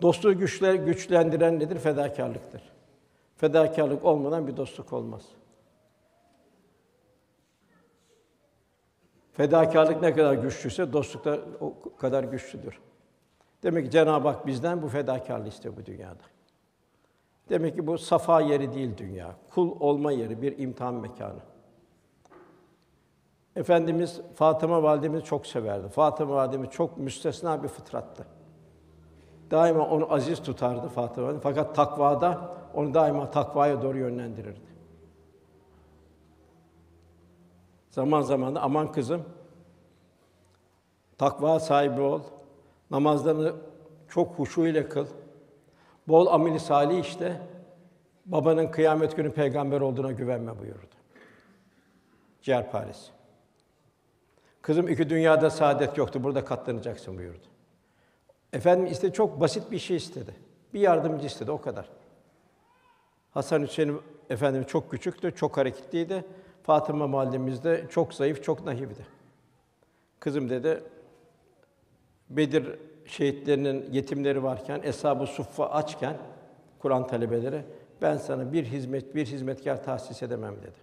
Dostluğu güçlendiren nedir? Fedakârlıktır. Fedakârlık olmadan bir dostluk olmaz. Fedakârlık ne kadar güçlüyse dostluk da o kadar güçlüdür. Demek ki Cenab-ı Hak bizden bu fedakârlığı istiyor bu dünyada. Demek ki bu safa yeri değil dünya. Kul olma yeri, bir imtihan mekânı. Efendimiz Fatıma validemizi çok severdi. Fatıma validemiz çok müstesna bir fıtrattı. Daima onu aziz tutardı Fatıma validemiz. Fakat takvada onu daima takvaya doğru yönlendirirdi. Zaman zaman da aman kızım, takva sahibi ol, namazlarını çok huşu ile kıl, bol amel-i salih işte, babanın kıyamet günü peygamber olduğuna güvenme buyurdu. Ciğerparesi. Kızım iki dünyada saadet yoktu, burada katlanacaksın buyurdu. Efendim istedi, çok basit bir şey istedi. Bir yardımcı istedi, o kadar. Hasan Hüseyin Efendimiz çok küçüktü, çok hareketliydi. Fatıma validemiz de çok zayıf, çok nahifti. Kızım dedi, Bedir şehitlerinin yetimleri varken, Eshab-ı Suffa açken Kur'an talebeleri, ben sana bir hizmetkâr tahsis edemem dedi.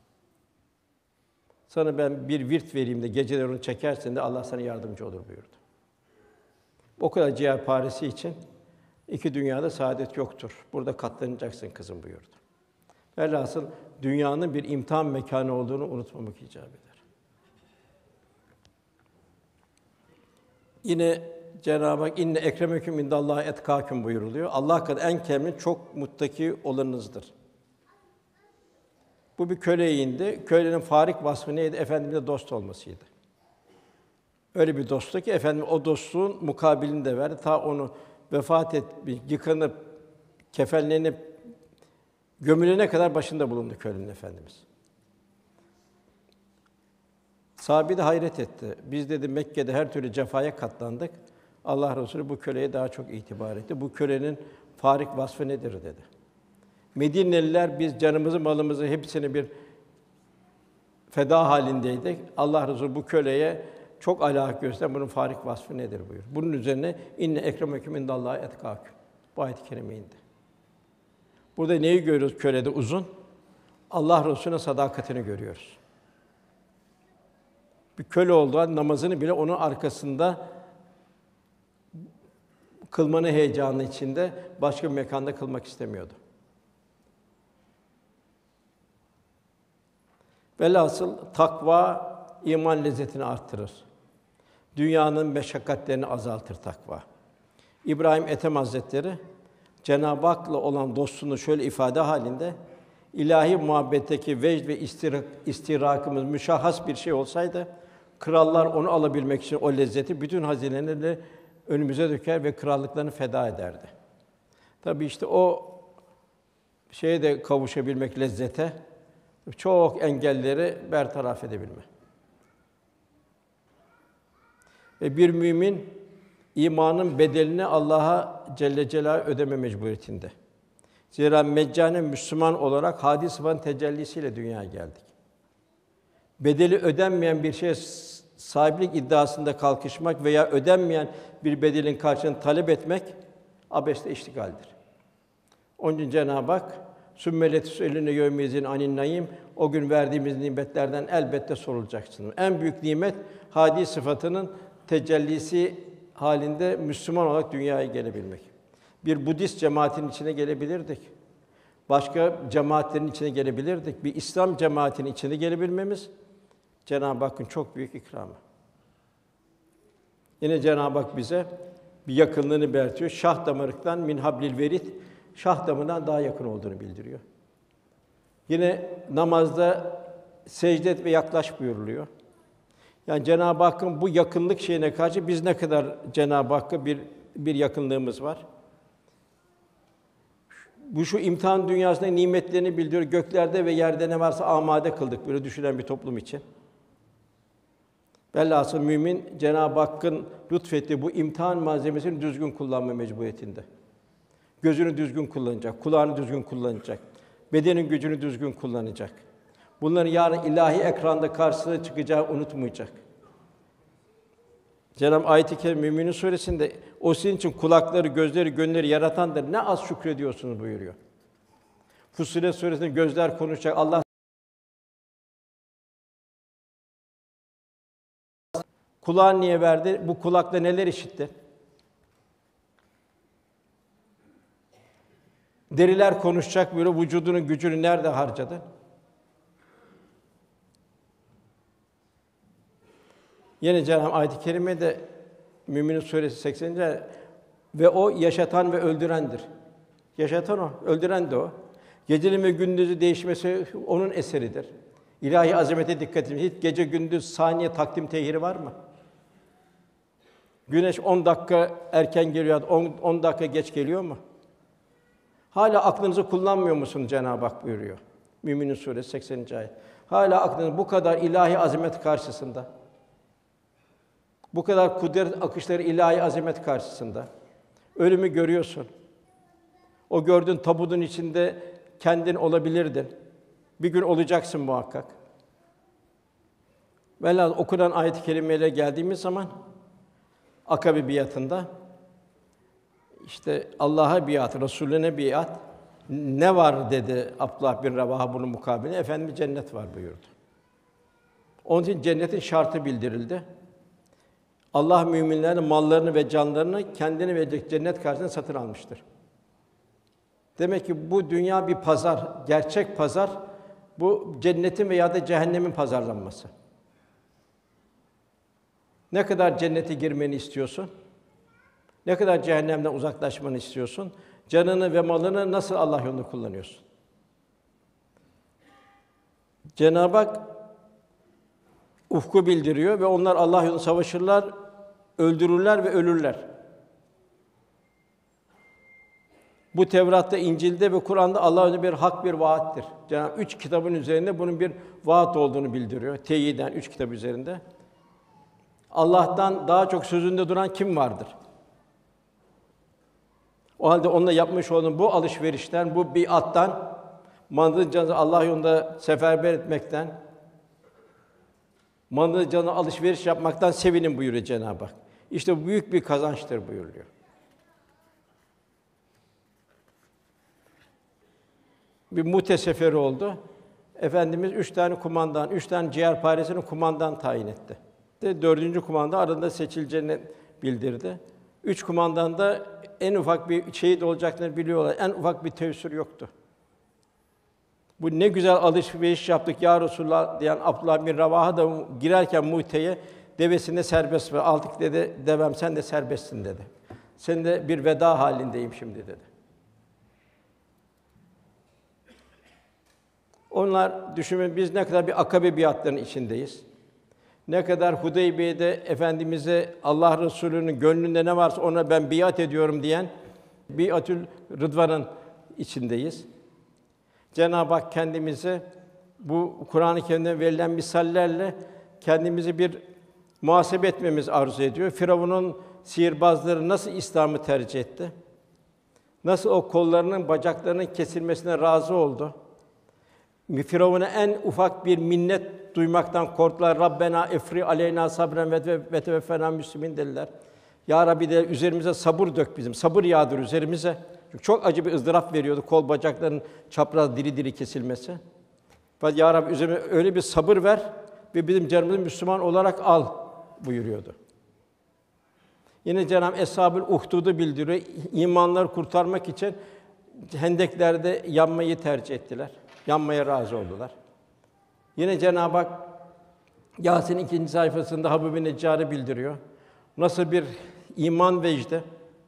Sana ben bir virt vereyim de geceleri onu çekersin de Allah sana yardımcı olur buyurdu. O kadar ciğerparesi için iki dünyada saadet yoktur. Burada katlanacaksın kızım buyurdu. Velhasıl dünyanın bir imtihan mekânı olduğunu unutmamak icap eder. Yine Cenab-ı Hak inne ekremeküm indallahi etkâküm buyuruluyor. Allah katında en kemli çok muttaki olanınızdır. Bu bir köleye indi. Kölenin farik vasfı neydi? Efendimizle dost olmasıydı. Öyle bir dosttu ki Efendimiz o dostluğun mukabilini de verdi. Ta onu vefat etmiş, yıkanıp, kefenlenip, gömülene kadar başında bulundu kölenin Efendimiz. Sahabe de hayret etti. Biz dedi Mekke'de her türlü cefaya katlandık. Allah Resulü bu köleye daha çok itibar etti. Bu kölenin farik vasfı nedir dedi. Medineliler biz canımızı, malımızı hepsini bir feda halindeydik. Allah Resulü bu köleye çok alaka gösteren bunun farik vasfı nedir buyur. Bunun üzerine inne ekremeküm indallahi etkâküm. Bu ayet-i kerime indi. Burada neyi görüyoruz kölede uzun? Allah Resulü'ne sadakatini görüyoruz. Bir köle olduğu halde namazını bile onun arkasında kılmanın heyecanı içinde başka bir mekanda kılmak istemiyordu. Velhasıl takva iman lezzetini arttırır. Dünyanın meşakkatlerini azaltır takva. İbrahim Ethem Hazretleri Cenab-ı Hak'la olan dostluğunu şöyle ifade halinde ilahi muhabbetteki vecd ve istirakımız müşahhas bir şey olsaydı krallar onu alabilmek için o lezzeti bütün hazinelerini önümüze döker ve krallıklarını feda ederdi. Tabii işte o şeye de kavuşabilmek lezzete çok engelleri bertaraf edebilme. Ve bir mümin imanın bedelini Allah'a Celle Celaluhu ödeme mecburiyetinde. Zira meccanen Müslüman olarak hadis sıfatın tecellisiyle dünyaya geldik. Bedeli ödenmeyen bir şeye sahiplik iddiasında kalkışmak veya ödenmeyen bir bedelin karşılığını talep etmek abesle iştigaldir. Onun için Cenab-ı Hak sümme letüs'elûne yevmeyezin anin naîm, o gün verdiğimiz nimetlerden elbette sorulacaksınız. En büyük nimet hadis sıfatının tecellisi halinde Müslüman olarak dünyaya gelebilmek. Bir Budist cemaatinin içine gelebilirdik. Başka cemaatlerin içine gelebilirdik. Bir İslam cemaatinin içine gelebilmemiz Cenab-ı Hakk'ın çok büyük ikramı. Yine Cenab-ı Hak bize bir yakınlığını belirtiyor. Şah damarından min hablil verid, şah damarından daha yakın olduğunu bildiriyor. Yine namazda secde et ve yaklaş buyuruluyor. Yani Cenab-ı Hakk'ın bu yakınlık şeyine karşı biz ne kadar Cenab-ı Hakk'a bir yakınlığımız var. Bu şu imtihan dünyasında nimetlerini bildiriyor. Göklerde ve yerde ne varsa amade kıldık böyle düşünen bir toplum için. Velhasıl mümin Cenab-ı Hakk'ın lütfettiği bu imtihan malzemesini düzgün kullanma mecburiyetinde. Gözünü düzgün kullanacak, kulağını düzgün kullanacak, bedenin gücünü düzgün kullanacak. Bunların yarın ilahi ekranda karşısına çıkacağı unutmayacak. Cenab-ı Ayet-i Kerime Müminin Suresi'nde o sizin için kulakları, gözleri, gönülleri yaratandır. Ne az şükrediyorsunuz buyuruyor. Fussilet Suresi'nde gözler konuşacak. Allah kulağı niye verdi? Bu kulakla neler işitti? Deriler konuşacak, böyle vücudunun gücünü nerede harcadı? Yine Cenab-ı Ayet-i Kerime'de Müminin Suresi 80. ve o yaşatan ve öldürendir. Yaşatan o, öldüren de o. Gecenin ve gündüzü değişmesi onun eseridir. İlahi azamete dikkat edin. Hiç gece gündüz saniye takdim tehiri var mı? Güneş 10 dakika erken geliyor, 10 dakika geç geliyor mu? Hala aklınızı kullanmıyor musun Cenab-ı Hak buyuruyor. Müminin Suresi 80. ayet. Hala aklınız bu kadar ilahi azamet karşısında. Bu kadar kudret akışları ilahi azamet karşısında. Ölümü görüyorsun. O gördüğün tabutun içinde kendin olabilirdin. Bir gün olacaksın muhakkak. Velhâsıl okunan ayet-i kerimelere geldiğimiz zaman Akabe biatında işte Allah'a biat, Resulüne biat ne var dedi Abdullah bin Revaha bunun mukabilinde. Efendimiz cennet var buyurdu. Onun için cennetin şartı bildirildi. Allah müminlerin mallarını ve canlarını kendine verecek cennet karşılığında satın almıştır. Demek ki bu dünya bir pazar, gerçek pazar bu cennetin veya da cehennemin pazarlanması. Ne kadar cennete girmeni istiyorsun? Ne kadar cehennemden uzaklaşmanı istiyorsun? Canını ve malını nasıl Allah yolunda kullanıyorsun? Cenab-ı Hak ufku bildiriyor ve onlar Allah yolunda savaşırlar, öldürürler ve ölürler. Bu Tevrat'ta, İncil'de ve Kur'an'da Allah yolunda bir hak, bir vaattir. Cenab-ı üç kitabın üzerinde bunun bir vaat olduğunu bildiriyor. Teyiden üç kitap üzerinde. Allah'tan daha çok sözünde duran kim vardır? O halde onunla yapmış olduğun bu alışverişten, bu biattan, malını canını Allah yolunda seferber etmekten, malını canını alışveriş yapmaktan sevinin buyuruyor Cenab-ı Hak. İşte bu büyük bir kazançtır buyuruyor. Bir Mu'te seferi oldu. Efendimiz 3 tane kumandan, 3 tane ciğerparesini kumandan tayin etti. Dördüncü kumandan arasında seçileceğini bildirdi. 3 kumandan da en ufak bir şehit olacaklarını biliyorlar. En ufak bir tevessür yoktu. Bu ne güzel alışveriş yaptık ya Resulullah diyen Abdullah bin Revaha da girerken Mu'te'ye devesinde serbest ve aldık dedi. Devem sen de serbestsin dedi. Sen de bir veda halindeyim şimdi dedi. Onlar düşünün biz ne kadar bir akabe biatlarının içindeyiz. Ne kadar Hudeybiye'de Efendimize Allah Resulü'nün gönlünde ne varsa ona ben biat ediyorum diyen Biatül Rıdvan'ın içindeyiz. Cenab-ı Hak kendimize bu Kur'an-ı Kerim'den verilen misallerle kendimizi bir muhasebe etmemiz arzu ediyor. Firavun'un sihirbazları nasıl İslam'ı tercih etti? Nasıl o kollarının, bacaklarının kesilmesine razı oldu? Firavun'a en ufak bir minnet duymaktan korktular. Rabbena efri aleyna sabren ve teveffena müslimin dediler. Ya Rabbi de üzerimize sabır dök bizim. Sabır yağdır üzerimize. Çünkü çok acı bir ızdırap veriyordu kol bacaklarının çapraz diri diri kesilmesi. Fakat Ya Rabbi üzerime öyle bir sabır ver ve bizim canımızı Müslüman olarak al buyuruyordu. Yine Cenab-ı Eshab-ül Uhdud'u bildiriyor. İmanları kurtarmak için hendeklerde yanmayı tercih ettiler. Yanmaya razı oldular. Yine Cenab-ı Hak Yâsin'in 2. sayfasında Habib-i Neccar'ı bildiriyor. Nasıl bir iman vecdi,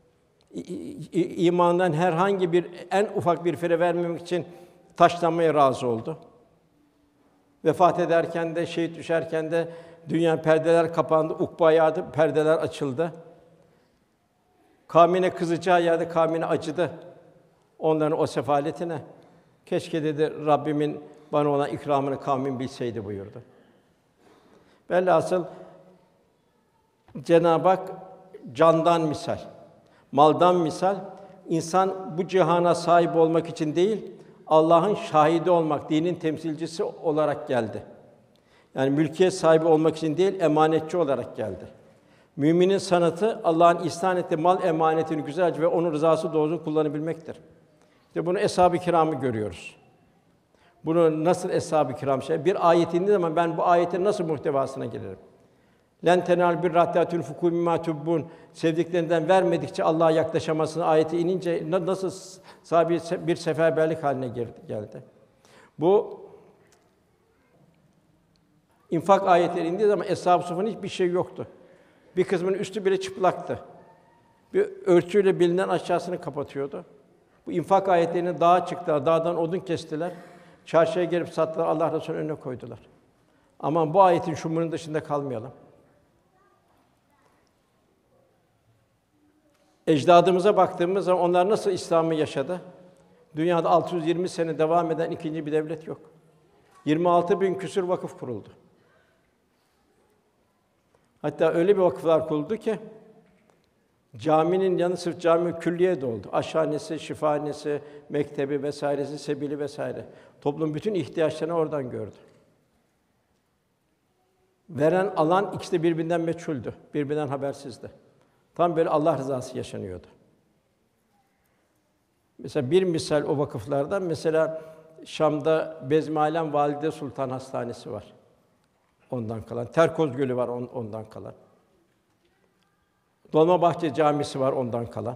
imandan herhangi bir en ufak bir fire vermemek için taşlanmaya razı oldu. Vefat ederken de, şehit düşerken de dünya perdeler kapandı, ukbaya perdeler açıldı. Kavmine kızacağı yerde kavmine acıdı. Onların o sefaletine. Keşke dedi Rabbimin bana olan ikramını kavmim bilseydi buyurdu. Velhasıl Cenab-ı Hak candan misal, maldan misal, insan bu cihana sahip olmak için değil, Allah'ın şahidi olmak, dinin temsilcisi olarak geldi. Yani mülkiyet sahibi olmak için değil, emanetçi olarak geldi. Müminin sanatı Allah'ın ihsan ettiği mal emanetini güzelce ve onun rızası doğrultusunda kullanabilmektir. İşte bunu eshab-ı kiramı görüyoruz. Bunu nasıl eshab-ı kiram bir ayet indiği zaman ben bu ayetin nasıl muhtevasına girerim? Len tenal bir hattâ tunfikû mimmâ tuhibbûn. Sevdiklerinden vermedikçe Allah'a yaklaşamazsın ayeti inince nasıl sahabe bir seferberlik haline geldi. Bu infak ayetleri indiği zaman Eshab-ı Suffa'nın hiçbir şey yoktu. Bir kısmının üstü bile çıplaktı. Bir örtüyle belinden aşağısını kapatıyordu. Bu infak ayetlerinin dağa çıktılar, dağdan odun kestiler. Çarşıya gelip sattılar, Allah Resulü'nün önüne koydular. Aman bu ayetin şumurun dışında kalmayalım. Ecdadımıza baktığımız zaman onlar nasıl İslam'ı yaşadı? Dünyada 620 sene devam eden ikinci bir devlet yok. 26.000 küsur vakıf kuruldu. Hatta öyle bir vakıflar kuruldu ki caminin yanı sıra cami külliye doldu. Aşhanesi, şifahanesi, mektebi vesairesi, sebili vesaire. Toplum bütün ihtiyaçlarını oradan gördü. Veren alan ikisi de birbirinden meçhuldü, birbirinden habersizdi. Tam böyle Allah rızası yaşanıyordu. Mesela bir misal o vakıflardan mesela Şam'da Bezmialem Valide Sultan Hastanesi var. Ondan kalan. Terkoz Gölü var ondan kalan. Dolmabahçe Camisi var ondan kalan.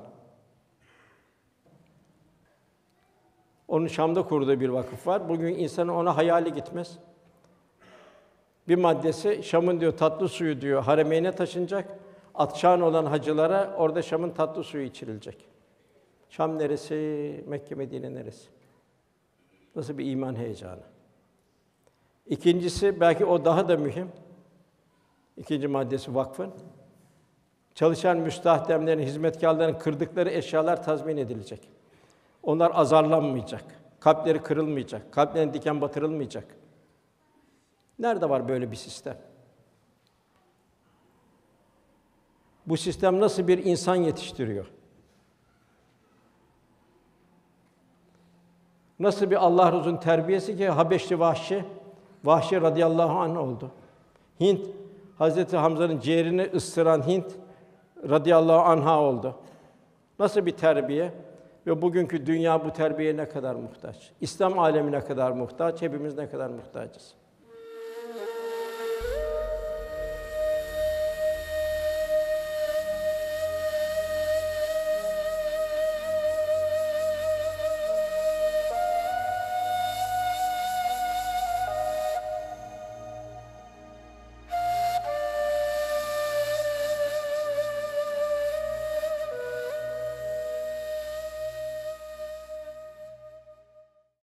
Onun Şam'da kurduğu bir vakıf var. Bugün insanın ona hayali gitmez. Bir maddesi Şam'ın diyor tatlı suyu diyor Haremeyne taşınacak. Atşan olan hacılara orada Şam'ın tatlı suyu içirilecek. Şam neresi? Mekke, Medine neresi? Nasıl bir iman heyecanı. İkincisi belki o daha da mühim. İkinci maddesi vakfın. Çalışan müstahdemlerin, hizmetkârların kırdıkları eşyalar tazmin edilecek. Onlar azarlanmayacak. Kalpleri kırılmayacak. Kalplerine diken batırılmayacak. Nerede var böyle bir sistem? Bu sistem nasıl bir insan yetiştiriyor? Nasıl bir Allah Resulü'nün terbiyesi ki Habeşli Vahşi radıyallahu anh oldu. Hint Hazreti Hamza'nın ciğerini ısıran Hint radıyallahu anha oldu. Nasıl bir terbiye? Ve bugünkü dünya bu terbiyeye ne kadar muhtaç? İslam âlemi ne kadar muhtaç? Hepimiz ne kadar muhtacız?